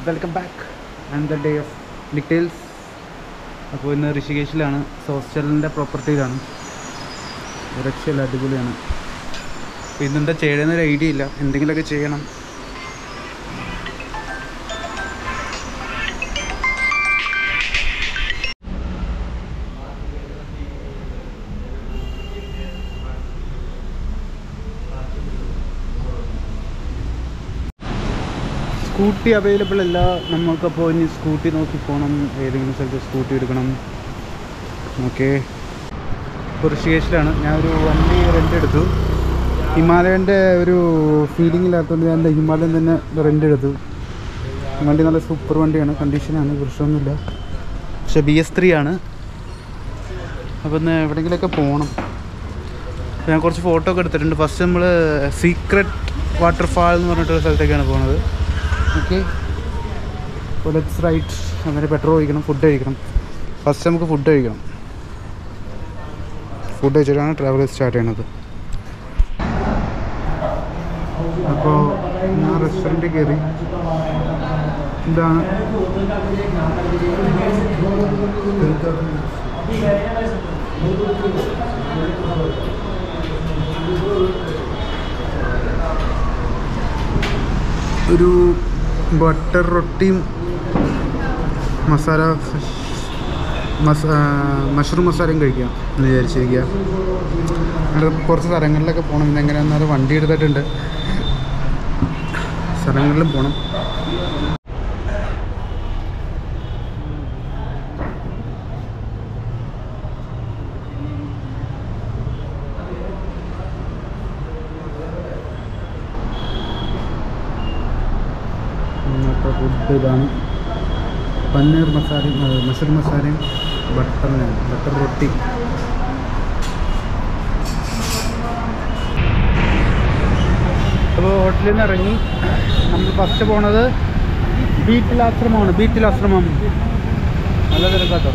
Welcome back and the day of details. അപ്പോൾ ഇന്ന് ഋഷികേശിലാണ്, ഹോസ്റ്റലിൻ്റെ പ്രോപ്പർട്ടിയിലാണ്. രക്ഷയില്ല, അടിപൊളിയാണ്. ഇന്നെന്താ ചെയ്യണമെന്നൊരു ഐഡിയ ഇല്ല, എന്തെങ്കിലുമൊക്കെ ചെയ്യണം. സ്കൂട്ടി അവൈലബിൾ അല്ല നമുക്കപ്പോൾ. ഇനി സ്കൂട്ടി നോക്കി പോകണം, ഏതെങ്കിലും സ്ഥലത്ത് സ്കൂട്ടി എടുക്കണം. ഓക്കെ, ഇപ്പോൾ ഋഷികേശിലാണ്. ഞാനൊരു വണ്ടി റെൻ്റ് എടുത്തു. ഹിമാലയൻ്റെ ഒരു ഫീലിംഗ് ഇല്ലാത്തതുകൊണ്ട് ഞാൻ ഹിമാലയൻ തന്നെ റെൻ്റ് എടുത്തു. വണ്ടി നല്ല സൂപ്പർ വണ്ടിയാണ്, കണ്ടീഷനാണ്, പ്രശ്നമൊന്നുമില്ല. പക്ഷേ BS3 ആണ്. അപ്പോൾ ഇന്ന് എവിടെയെങ്കിലുമൊക്കെ പോകണം. ഞാൻ കുറച്ച് ഫോട്ടോ ഒക്കെ എടുത്തിട്ടുണ്ട്. ഫസ്റ്റ് നമ്മൾ സീക്രട്ട് വാട്ടർഫാൾ എന്ന് പറഞ്ഞിട്ടൊരു സ്ഥലത്തേക്കാണ് പോകുന്നത്. ഓക്കെ, അപ്പോൾ ലെറ്റ്സ് റൈറ്റ്. അങ്ങനെ പെട്രോൾ കഴിക്കണം, ഫുഡ് കഴിക്കണം. ഫസ്റ്റ് നമുക്ക് ഫുഡ് കഴിക്കണം. ഫുഡ് കഴിച്ചിട്ടാണ് ട്രാവൽ സ്റ്റാർട്ട് ചെയ്യണത്. അപ്പോൾ ഞാൻ റെസ്റ്റോറൻറ്റിൽ കയറി. ഇതാണ് ഒരു ബട്ടർ റൊട്ടിയും മഷ്റൂം മസാലയും കഴിക്കാം എന്ന് വിചാരിച്ചിരിക്കുക. അവിടെ കുറച്ച് സ്ഥലങ്ങളിലൊക്കെ പോകണം. ഇന്നെങ്ങനെയാണെന്നാലും വണ്ടി എടുത്തിട്ടുണ്ട്, സ്ഥലങ്ങളിലും പോകണം. ഫുഡ് ഇതാണ് പനീർ മസാലയും മഷ്റൂം മസാലയും ബട്ടർ റൊട്ടി. അപ്പോൾ ഹോട്ടലിൽ നിന്ന് ഇറങ്ങി നമ്മൾ ഫസ്റ്റ് പോണത് ബീറ്റിൽ ആശ്രമം. നല്ല തിരക്കാട്ടോ.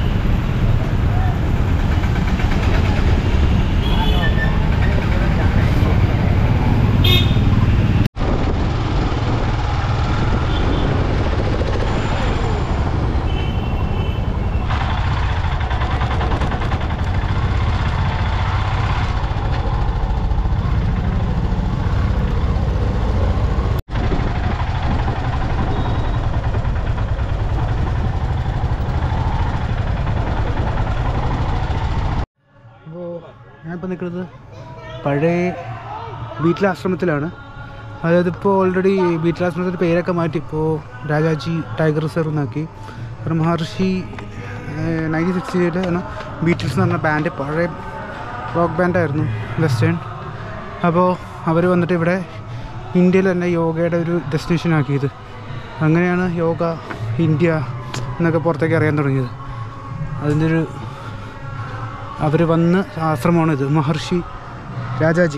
ഞാനിപ്പോൾ നിൽക്കുന്നത് പഴയ ബീറ്റിൽ ആശ്രമത്തിലാണ്. അതായത് ഇപ്പോൾ ഓൾറെഡി ബീറ്റിൽ ആശ്രമത്തിൻ്റെ പേരൊക്കെ മാറ്റി ഇപ്പോൾ രാജാജി ടൈഗർ റിസർവ് എന്നാക്കി. കാരണം മഹർഷി 1960 ബീറ്റിൽസ് എന്ന് പറഞ്ഞ ബാൻഡ് പഴയ റോക്ക് ബാൻഡായിരുന്നു, വെസ്റ്റേൺ. അപ്പോൾ അവർ വന്നിട്ട് ഇവിടെ ഇന്ത്യയിൽ തന്നെ യോഗയുടെ ഒരു ഡെസ്റ്റിനേഷൻ ആക്കിയത്. അങ്ങനെയാണ് യോഗ ഇന്ത്യ എന്നൊക്കെ പുറത്തേക്ക് അറിയാൻ തുടങ്ങിയത്. അതിൻ്റെ ഒരു അവർ വന്ന ആശ്രമമാണിത്, മഹർഷി രാജാജി.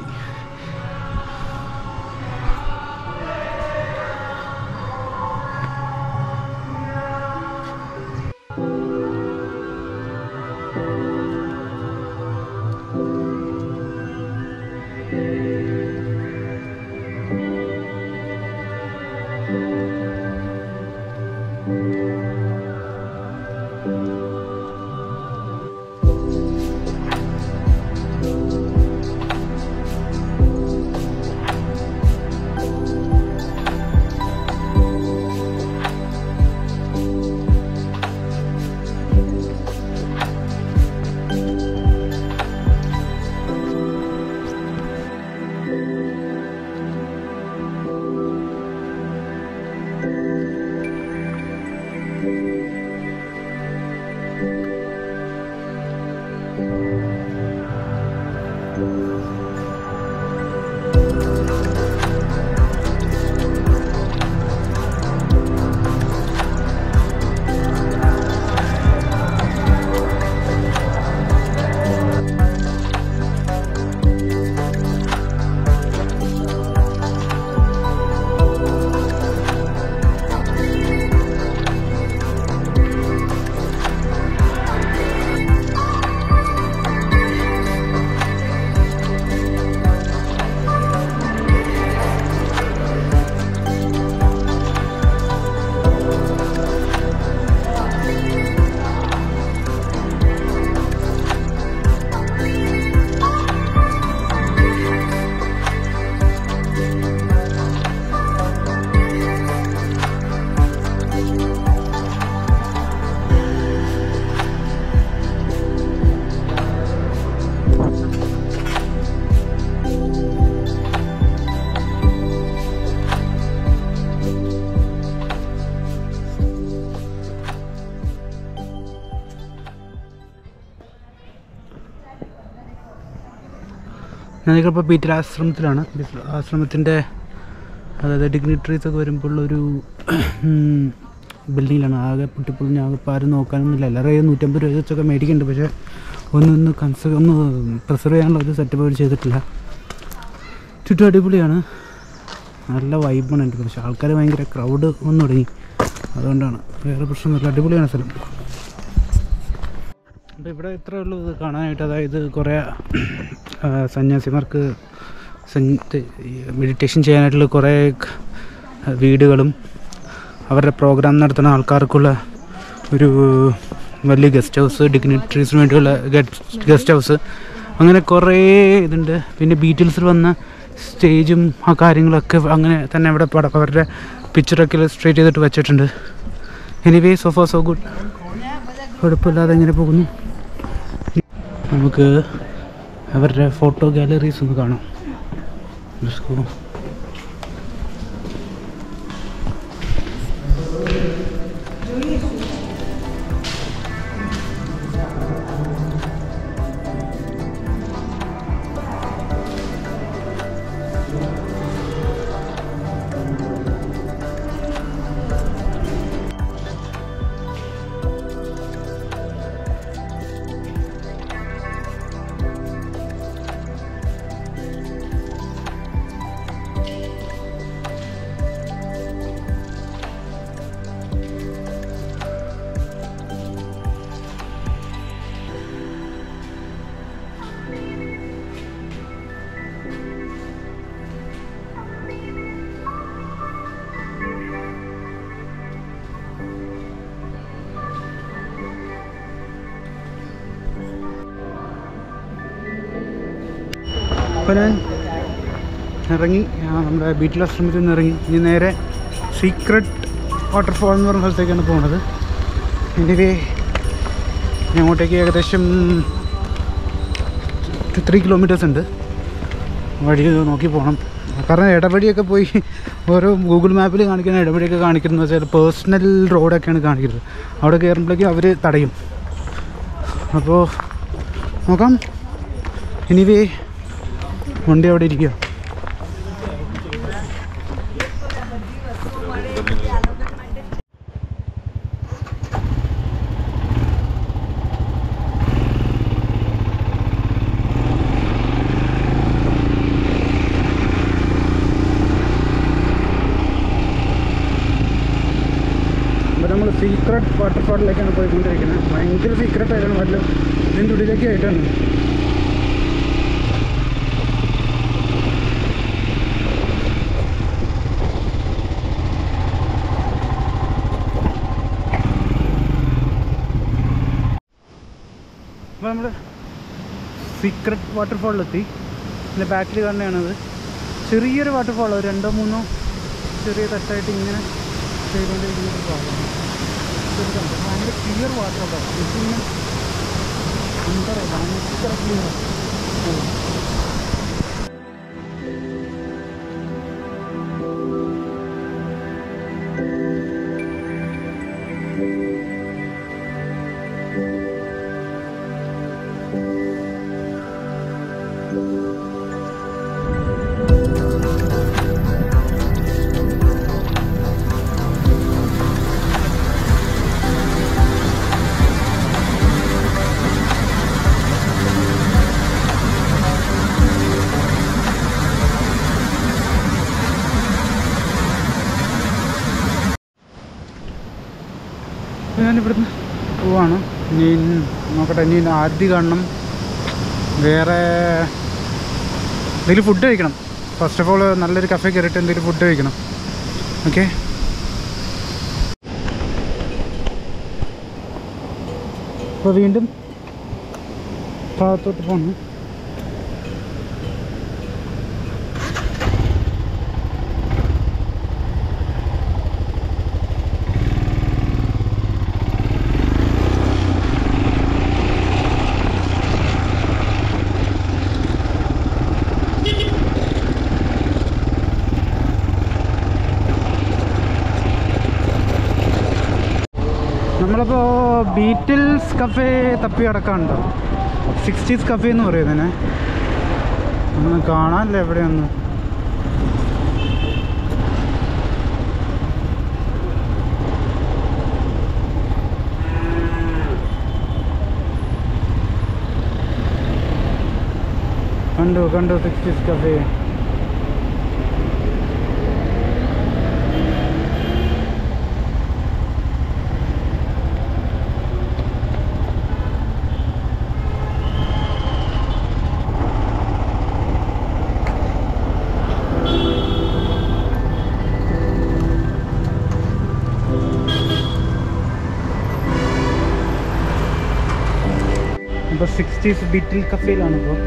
ഞാനിപ്പോൾ ബീറ്റിൽ ആശ്രമത്തിലാണ്. ആശ്രമത്തിൻ്റെ അതായത് ഡിഗ്നിറ്ററീസൊക്കെ വരുമ്പോൾ ഒരു ബിൽഡിങ്ങിലാണ്. ആകെ പൊട്ടിപ്പൊളിഞ്ഞ് ആകെ ഇപ്പോൾ ആരും നോക്കാനൊന്നുമില്ല. എല്ലാവരും 150 രൂപ വെച്ചൊക്കെ മേടിക്കുന്നുണ്ട്. പക്ഷേ ഒന്ന് പ്രിസർവ് ചെയ്യാനുള്ള ഒരു സെറ്റപ്പ് അവർ ചെയ്തിട്ടില്ല. ചുറ്റും അടിപൊളിയാണ്, നല്ല വൈബാണ് എൻ്റെ. പക്ഷേ ആൾക്കാർ ഭയങ്കര ക്രൗഡ് വന്നു തുടങ്ങി, അതുകൊണ്ടാണ്. വേറെ പ്രശ്നമൊന്നുമില്ല, അടിപൊളിയാണ് സ്ഥലം. അപ്പോൾ ഇവിടെ ഇത്രയേ ഉള്ളൂ ഇത് കാണാനായിട്ട്. അതായത് കുറേ സന്യാസിമാർക്ക് മെഡിറ്റേഷൻ ചെയ്യാനായിട്ടുള്ള കുറേ വീടുകളും അവരുടെ പ്രോഗ്രാം നടത്തുന്ന ആൾക്കാർക്കുള്ള ഒരു വലിയ ഗസ്റ്റ് ഹൗസ്, ഡിഗ്നിറ്ററീസിന് വേണ്ടിയുള്ള ഗസ്റ്റ് ഹൗസ്, അങ്ങനെ കുറേ ഇതുണ്ട്. പിന്നെ ബീറ്റിൽസിൽ വന്ന സ്റ്റേജും ആ കാര്യങ്ങളൊക്കെ അങ്ങനെ തന്നെ ഇവിടെ അവരുടെ പിക്ചറൊക്കെ ഇലസ്ട്രേറ്റ് ചെയ്തിട്ട് വെച്ചിട്ടുണ്ട്. Anyway so far so good, കുഴപ്പമില്ലാതെ ഇങ്ങനെ പോകുന്നു. നമുക്ക് അവരുടെ ഫോട്ടോ ഗാലറീസ് ഒന്ന് കാണാം. അപ്പോൾ ഞാൻ ഇറങ്ങി, നമ്മുടെ ബീറ്റിൽ ആശ്രമത്തിൽ നിന്ന് ഇറങ്ങി. ഇനി നേരെ സീക്രട്ട് വാട്ടർഫാൾ എന്ന് പറഞ്ഞ സ്ഥലത്തേക്കാണ് പോകുന്നത്. എൻ്റെ അങ്ങോട്ടേക്ക് ഏകദേശം 3 കിലോമീറ്റേഴ്സ് ഉണ്ട്. വഴി നോക്കി പോകണം. കാരണം ഇടവഴിയൊക്കെ പോയി ഓരോ ഗൂഗിൾ മാപ്പിൽ കാണിക്കുന്ന ഇടവഴിയൊക്കെ കാണിക്കുന്നത് വെച്ചാൽ പേഴ്സണൽ റോഡൊക്കെയാണ് കാണിക്കുന്നത്. അവിടെ കയറുമ്പോഴേക്കും അവർ തടയും. അപ്പോൾ നോക്കാം. എനിവേ വണ്ടി അവിടെ ഇരിക്കുക. അപ്പോൾ നമ്മൾ സീക്രട്ട് വാട്ടർഫാളിലേക്കാണ് പോയിക്കൊണ്ടിരിക്കുന്നത്. ഭയങ്കര സീക്രട്ടായിട്ടാണ്, വല്ല ഇതിൻ്റെ ഉള്ളിലേക്ക് ആയിട്ടാണ്. അപ്പോൾ നമ്മൾ സീക്രട്ട് വാട്ടർഫാളിലെത്തി. ഇതിൻ്റെ ബാക്കിൽ കാണുന്നതാണത്. ചെറിയൊരു വാട്ടർഫാൾ, 2-3 ചെറിയ തട്ടായിട്ട് ഇങ്ങനെ ചെയ്തുകൊണ്ടിരിക്കുന്ന ഭാഗമാണ്. ഭയങ്കര ക്ലിയർ വാട്ടറാണ്. ഇതിങ്ങനെ എന്താ പറയുക, ഭയങ്കര ക്ലിയർ. ഞാനിവിടുന്ന് പോവാണ്. ഇനി നോക്കട്ടെ, ഇനി ആദ്യം കാണണം. വേറെ എന്തെങ്കിലും ഫുഡ് കഴിക്കണം. ഫസ്റ്റ് ഓഫ് ഓൾ നല്ലൊരു കഫേ കയറിയിട്ട് എന്തെങ്കിലും ഫുഡ് കഴിക്കണം. ഓക്കെ, അപ്പോൾ വീണ്ടും ഭാഗത്തോട്ട് പോകണം. നമ്മളിപ്പോൾ ബീറ്റിൽസ് കഫേ തപ്പി കിടക്കാനുണ്ടോ, 60s കഫേ എന്ന് പറയുന്നതിന്. ഒന്നും കാണാനില്ല എവിടെയൊന്നും. കണ്ടു 60s കഫേ. ഇപ്പോൾ 60s ബിറ്റിൽ കഫേയിലാണ് ഇപ്പോൾ.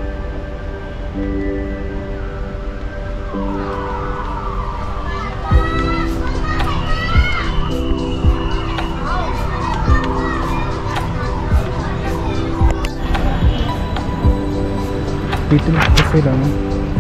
ബിറ്റിൽ കഫേയിലാണ്.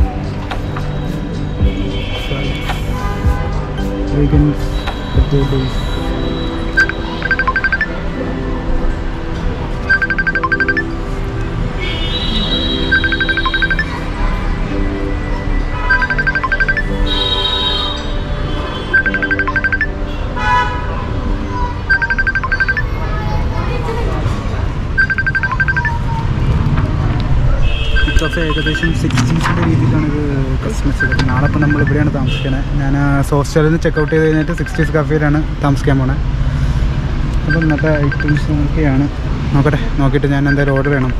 കഫേ ഏകദേശം 60s രീതിയിലാണ് ഇത് കസ്റ്റമൈസ് ചെയ്തത്. നാളെ ഇപ്പോൾ നമ്മൾ ഇവിടെയാണ് താമസിക്കുന്നത്. ഞാൻ ഹോസ്റ്റലിൽ നിന്ന് ചെക്കൗട്ട് ചെയ്ത് കഴിഞ്ഞിട്ട് 60s കഫേയിലാണ് താമസിക്കാൻ പോണത്. അപ്പം ഇന്നത്തെ ഐറ്റംസ് നോക്കിയാണ് നോക്കിയിട്ട് ഞാൻ എന്തായാലും ഓർഡർ ചെയ്യണം.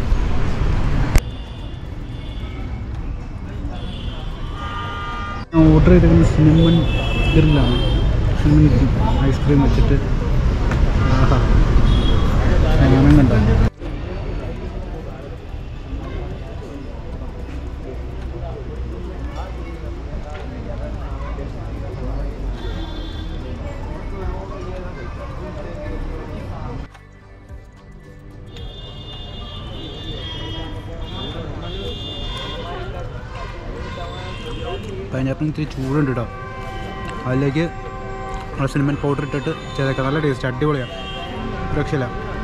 ഓർഡർ ചെയ്തിരിക്കുന്നത് സിനമൺ ഗ്രില്ലാണ്. സിനമൺ ഗ്രിൽ ഐസ്ക്രീം വെച്ചിട്ട് മണം കണ്ടോ. പൈനാപ്പിളിന് ഇത്തിരി ചൂടുണ്ട് കേട്ടോ. അതിലേക്ക് സിനമൺ പൗഡർ ഇട്ടിട്ട് ചെയ്തേക്കാം. നല്ല ടേസ്റ്റ്, അടിപൊളിയാണ്, രക്ഷയില്ല.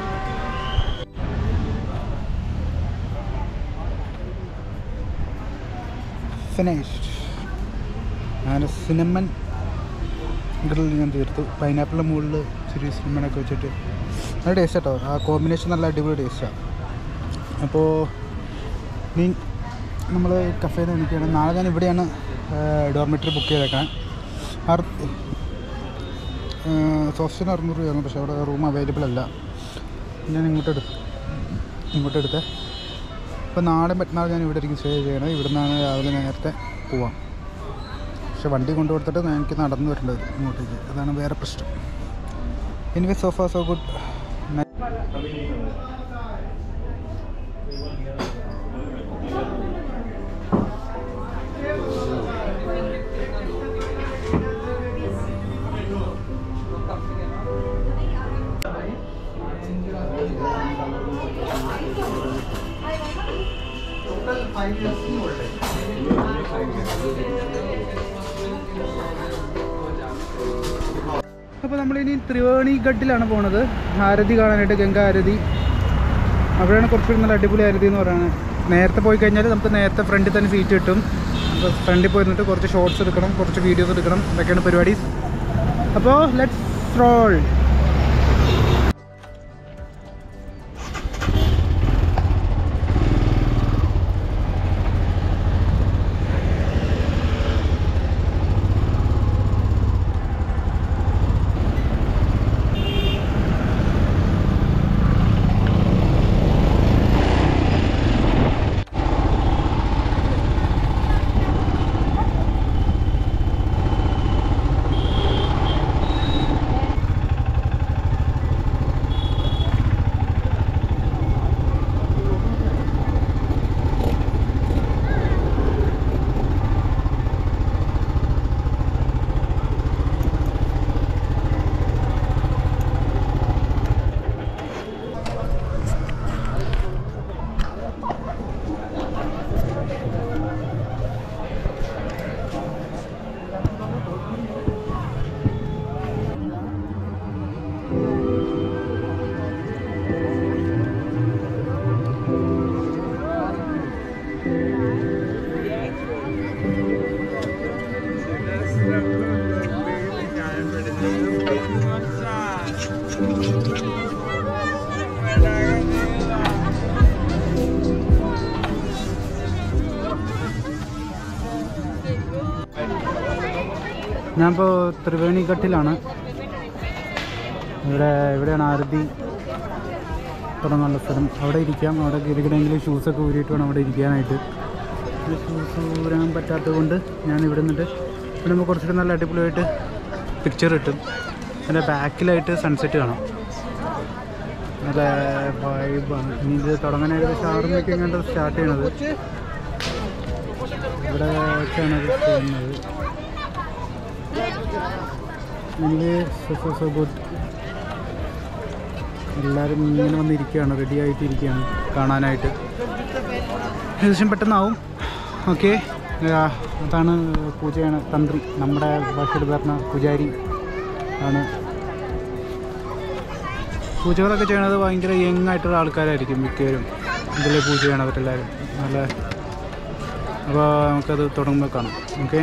ഫിനിഷ്ഡ്. അങ്ങനെ സിനമൺ ഗ്രിൽ ഞാൻ തീർത്തു. പൈനാപ്പിളിൻ്റെ മുകളിൽ ഇച്ചിരി സിനമണൊക്കെ വെച്ചിട്ട് നല്ല ടേസ്റ്റ് കേട്ടോ. ആ കോമ്പിനേഷൻ നല്ല അടിപൊളി ടേസ്റ്റാണ്. അപ്പോൾ നീ നമ്മൾ കഫേയിൽ നിന്ന് എനിക്കാണ്. നാളെ ഞാൻ ഇവിടെയാണ് ഡോർമെറ്ററി ബുക്ക് ചെയ്തേക്കാൻ. ഹോസ്റ്റലിന് 600 രൂപയാണ്, പക്ഷേ അവിടെ റൂം അവൈലബിൾ അല്ല. ഞാൻ ഇങ്ങോട്ട് എടുത്തേ. അപ്പോൾ നാളെ മറ്റന്നാൾ ഞാൻ ഇവിടെ ആയിരിക്കും സ്റ്റേ ചെയ്യണം. ഇവിടെ നിന്നാണ് രാവിലെ നേരത്തെ പോവാം. പക്ഷെ വണ്ടി കൊണ്ടുകൊടുത്തിട്ട് എനിക്ക് നടന്നു വരേണ്ടത് ഇങ്ങോട്ടേക്ക്. അതാണ് വേറെ പ്രശ്നം. Anyway so far so good. അപ്പോൾ നമ്മളിനി ത്രിവേണിഘട്ടിലാണ് പോണത്, ആരതി കാണാനായിട്ട്. ഗംഗ ആരതി അവിടെയാണ് കുറച്ചുകൂടി നല്ല അടിപൊളി ആരതി എന്ന് പറയുന്നത്. നേരത്തെ പോയി കഴിഞ്ഞാൽ നമുക്ക് നേരത്തെ ഫ്രണ്ടിൽ തന്നെ സീറ്റ് കിട്ടും. അപ്പോൾ ഫ്രണ്ടിൽ പോയിരുന്നിട്ട് കുറച്ച് ഷോർട്സ് എടുക്കണം, കുറച്ച് വീഡിയോസ് എടുക്കണം, ഇതൊക്കെയാണ് പരിപാടി. അപ്പോൾ ലെറ്റ്സ് റോൾ. ഞാനിപ്പോൾ ത്രിവേണിഘട്ടിലാണ്. ഇവിടെയാണ് ആരതി തുടങ്ങാനുള്ള സ്ഥലം. അവിടെ ഇരിക്കാം. അവിടെ ഇരിക്കണമെങ്കിൽ ഷൂസൊക്കെ ഊരിയിട്ട് വേണം അവിടെ ഇരിക്കാനായിട്ട്. ഷൂസ് ഊരാൻ പറ്റാത്തത് കൊണ്ട് ഞാൻ ഇവിടെ നിന്നിട്ട് ഇവിടുമ്പോൾ കുറച്ചുകൂടി നല്ല അടിപൊളിയായിട്ട് പിക്ചർ കിട്ടും. അതിൻ്റെ ബാക്കിലായിട്ട് സൺസെറ്റ് കാണാം. നല്ല വൈബാണ്. ഇനി ഇത് തുടങ്ങാൻ ഏകദേശം 6 മണിക്ക് എങ്ങാണ്ട് സ്റ്റാർട്ട് ചെയ്യണത്. ഇവിടെ വെച്ചാണ് അത് ചെയ്യുന്നത്. എനിക്ക് സോ ഗുഡ്. എല്ലാവരും ഇങ്ങനെ വന്നിരിക്കുകയാണ്, റെഡി ആയിട്ടിരിക്കുകയാണ് കാണാനായിട്ട്. ഏകദേശം പെട്ടെന്നാവും. ഓക്കെ, അതാണ് പൂജയാണ്. തന്ത്രി, നമ്മുടെ ഭാഷയിൽ പറഞ്ഞ പൂജാരി ആണ്. പൂജകളൊക്കെ ചെയ്യണത് ഭയങ്കര യങ് ആയിട്ടുള്ള ആൾക്കാരായിരിക്കും മിക്കവരും ഇതിൽ പൂജ ചെയ്യണവരെല്ലാവരും. നല്ല, അപ്പോൾ നമുക്കത് തുടങ്ങുമ്പോൾ കാണാം. ഓക്കെ,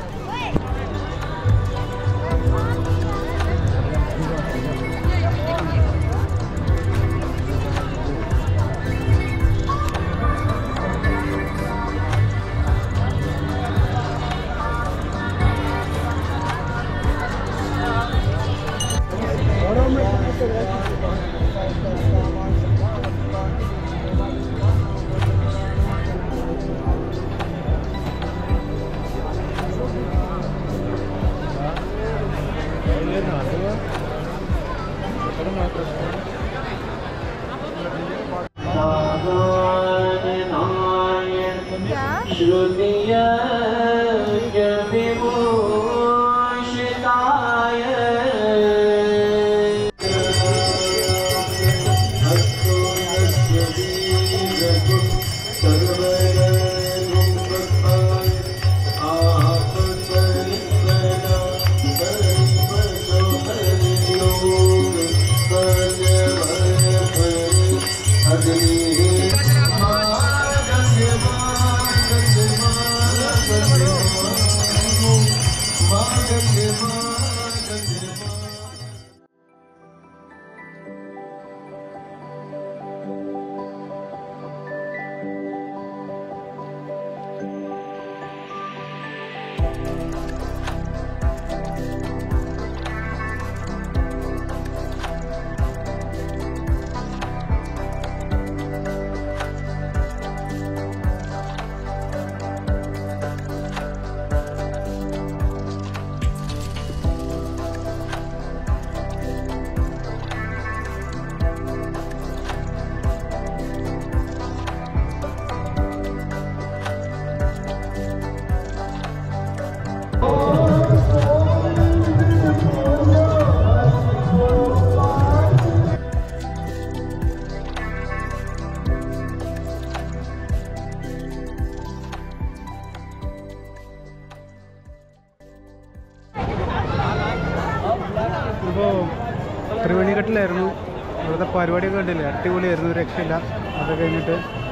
ഇപ്പോൾ ത്രിവേണിഘട്ടിലായിരുന്നു. ഇവിടുത്തെ പരിപാടിയൊക്കെ കണ്ടില്ലേ, അടിപൊളിയായിരുന്നു, രക്ഷയില്ല. അത് കഴിഞ്ഞിട്ട്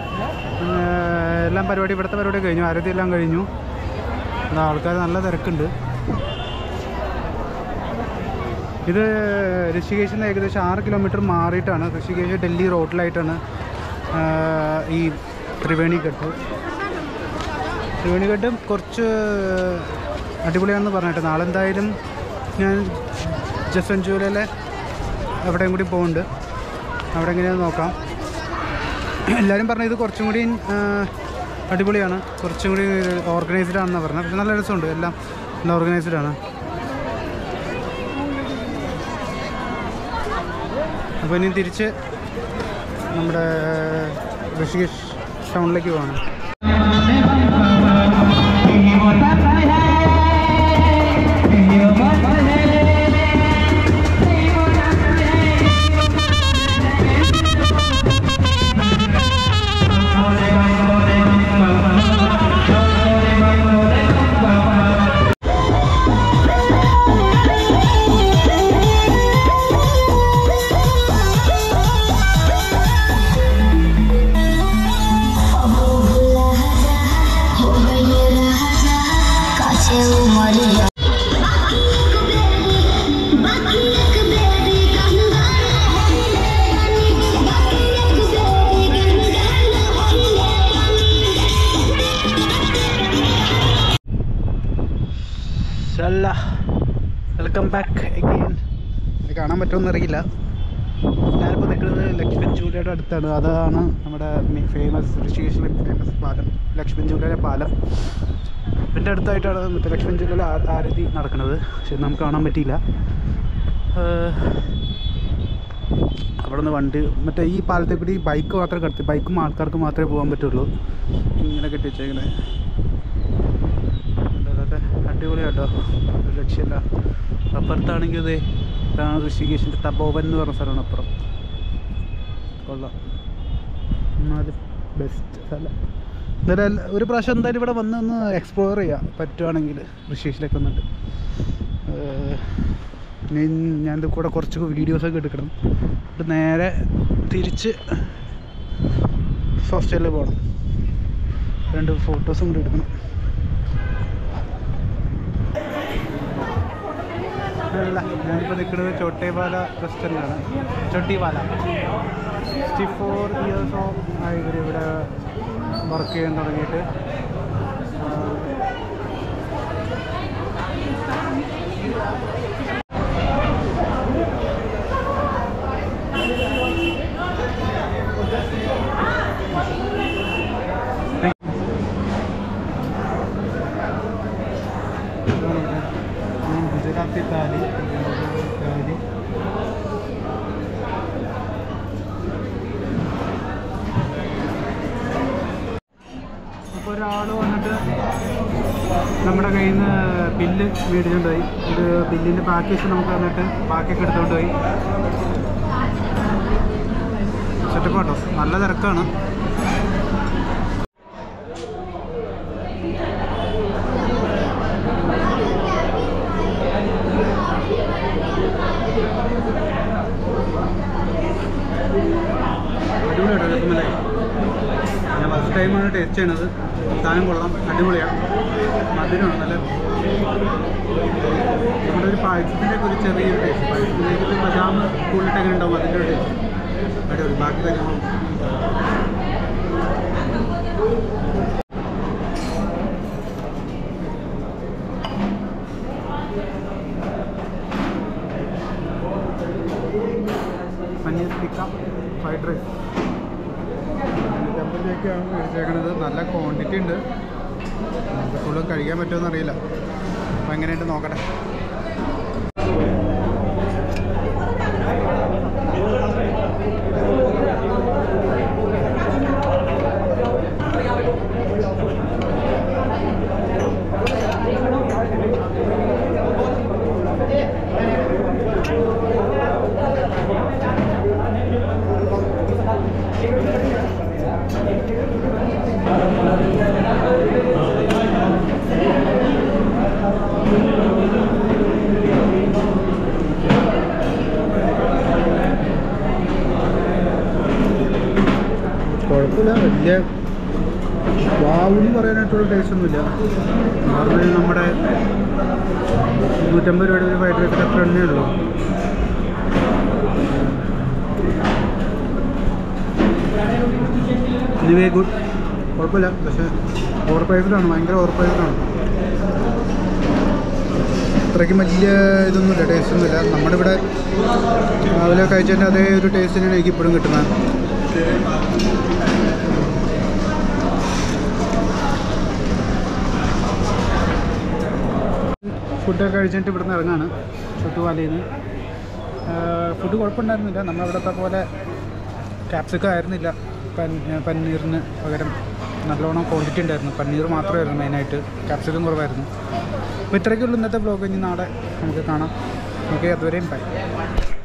എല്ലാം പരിപാടി, ഇവിടുത്തെ പരിപാടി കഴിഞ്ഞു, ആരതി എല്ലാം കഴിഞ്ഞു. ആൾക്കാർ നല്ല തിരക്കുണ്ട്. ഇത് ഋഷികേശിൽ നിന്ന് ഏകദേശം 6 കിലോമീറ്റർ മാറിയിട്ടാണ്. ഋഷികേശ് ഡൽഹി റോഡിലായിട്ടാണ് ഈ ത്രിവേണിഘട്ട്. ത്രിവേണിഘട്ട് കുറച്ച് അടിപൊളിയാണെന്ന് പറഞ്ഞിട്ട് നാളെ എന്തായാലും ഞാൻ ജസവന്ത്പുരയിലെ എവിടെയും കൂടി പോകുന്നുണ്ട്. അവിടെ എങ്ങനെയാണെന്ന് നോക്കാം. എല്ലാവരും പറഞ്ഞത് ഇത് കുറച്ചും കൂടി അടിപൊളിയാണ്, കുറച്ചും കൂടി ഓർഗനൈസ്ഡ് ആണെന്നാണ് പറഞ്ഞത്. പക്ഷെ നല്ല രസമുണ്ട്, എല്ലാം നല്ല ഓർഗനൈസ്ഡ് ആണ്. അപ്പോൾ ഇനി തിരിച്ച് നമ്മുടെ ഋഷികേശ് ടൗണിലേക്ക് പോകണം. Welcome back again. ഇത് കാണാൻ പറ്റുമെന്നറിയില്ല. ഞാനിപ്പോൾ നിൽക്കുന്നത് ലക്ഷ്മൺ ജൂലയുടെ അടുത്താണ്. അതാണ് നമ്മുടെ ഫേമസ് ഋഷികേശിലെ ഫേമസ് പാലം, ലക്ഷ്മൺ ജൂലയുടെ പാലം. എൻ്റെ അടുത്തായിട്ടാണ് മറ്റേ ലക്ഷ്മൺ ജൂലയിലെ ആരതി നടക്കുന്നത്. പക്ഷെ നമുക്ക് കാണാൻ പറ്റിയില്ല. അവിടെ നിന്ന് വണ്ടി മറ്റേ ഈ പാലത്തെ കൂടി ബൈക്ക് മാത്രമേ കടത്തി, ബൈക്കും ആൾക്കാർക്ക് മാത്രമേ പോകാൻ പറ്റുള്ളൂ. ഇങ്ങനെ കെട്ടി വെച്ചേക്കണേ അതൊക്കെ അടിപൊളിയാട്ടോ, ഒരു രക്ഷയില്ല. അപ്പുറത്താണെങ്കിൽ ഇത് ഇതാണ് ഋഷികേശിൻ്റെ തപോവൻ എന്ന് പറഞ്ഞ സ്ഥലമാണ് അപ്പുറം. കൊള്ളാം, എന്നാലും ബെസ്റ്റ് സ്ഥലം. എന്തായാലും ഒരു പ്രാവശ്യം എന്തായാലും ഇവിടെ വന്ന് ഒന്ന് എക്സ്പ്ലോർ ചെയ്യാം പറ്റുവാണെങ്കിൽ, ഋഷികേശിലേക്ക് വന്നിട്ട്. ഞാനിത് കൂടെ കുറച്ച് വീഡിയോസൊക്കെ എടുക്കണം. എന്നിട്ട് നേരെ തിരിച്ച് ഹോസ്റ്റലിൽ പോകണം. 2 ഫോട്ടോസും കൂടി എടുക്കണം. അല്ല, ഞാനിപ്പോൾ നിൽക്കുന്നത് ചോട്ടേവാല റെസ്റ്റോറൻ്റാണ്. ചോട്ടിവാല 64 ഇയേഴ്സോ ആയി ഇവിടെ വർക്ക് ചെയ്യാൻ തുടങ്ങിയിട്ട്. ഗുജറാത്തി താലി. അപ്പോൾ ഒരാൾ വന്നിട്ട് നമ്മുടെ കയ്യിൽ നിന്ന് ബില്ല് മേടിച്ചുകൊണ്ട് പോയി. ഇത് ബില്ലിൻ്റെ പാക്കേജ് നമുക്ക് വന്നിട്ട് ബാക്കിയൊക്കെ എടുത്തുകൊണ്ട് പോയി. സെറ്റപ്പ് കേട്ടോ, നല്ല തിരക്കാണ്. അടിപൊളിയാട്ടോ രസമല്ലായി. ഞാൻ ഫസ്റ്റ് ടൈമാണ് ടേസ്റ്റ് ചെയ്യണത്. സാധനം കൊള്ളാം, അടിപൊളിയാണ്. മധുരമാണ് നല്ല. നമ്മുടെ ഒരു പായസത്തിൻ്റെ ഒരു ചെറിയൊരു ടേസ്റ്റ്, പായസത്തിലേക്ക് ബദാം കൂടുതലിട്ട് എങ്ങനെ ഉണ്ടാവും അതിൻ്റെ ഒരു ടേസ്റ്റ് അടിപൊളി. ബാക്കി കാര്യങ്ങളും പനീർ ടിക്ക ഫ്രൈഡ് റൈസ് 550 മേടിച്ചേക്കണത്. നല്ല ക്വാണ്ടിറ്റി ഉണ്ട്. നമുക്ക് ഫുള്ളും കഴിക്കാൻ പറ്റുമെന്ന് അറിയില്ല. അപ്പോൾ എങ്ങനെയുണ്ട് നോക്കട്ടെ. കുഴപ്പമില്ല, വലിയ വാവെന്ന് പറയാനായിട്ടുള്ള ടേസ്റ്റ് ഒന്നുമില്ല. നോർമലി നമ്മുടെ 150 രൂപയുടെ ഒരു ഫ്രൈഡ് റൈസിന് അത്ര എണ്ണേ ഉള്ളൂ. എനിവേ ഗുഡ്, കുഴപ്പമില്ല. പക്ഷേ ഓവർ പ്രൈസ്ഡാണ്, ഭയങ്കര ഓവർ പ്രൈസ്ഡാണ്. അത്രയ്ക്കും വലിയ ഇതൊന്നുമില്ല, ടേസ്റ്റ് ഒന്നുമില്ല. നമ്മുടെ ഇവിടെ രാവിലെ കഴിച്ചതിൻ്റെ അതേ ഒരു ടേസ്റ്റ് തന്നെയാണ് എനിക്ക് ഇപ്പോഴും കിട്ടുന്നത്. ഫുഡൊക്കെ കഴിച്ചിട്ട് ഇവിടുന്ന് ഇറങ്ങാണ് ചുട്ടുപാലയിൽ നിന്ന്. ഫുഡ് കുഴപ്പമുണ്ടായിരുന്നില്ല. നമ്മളവിടുത്തെ പോലെ ക്യാപ്സിക്കം ആയിരുന്നില്ല പനീറിന് പകരം. നല്ലോണം ക്വാണ്ടിറ്റി ഉണ്ടായിരുന്നു. പനീർ മാത്രമായിരുന്നു മെയിനായിട്ട്, ക്യാപ്സിക്കം കുറവായിരുന്നു. അപ്പോൾ ഇത്രയൊക്കെയുള്ളൂ ഇന്നത്തെ വ്ലോഗ്. ഇനി നാളെ നമുക്ക് കാണാം. ഓക്കെ, അതുവരെയും ബൈ.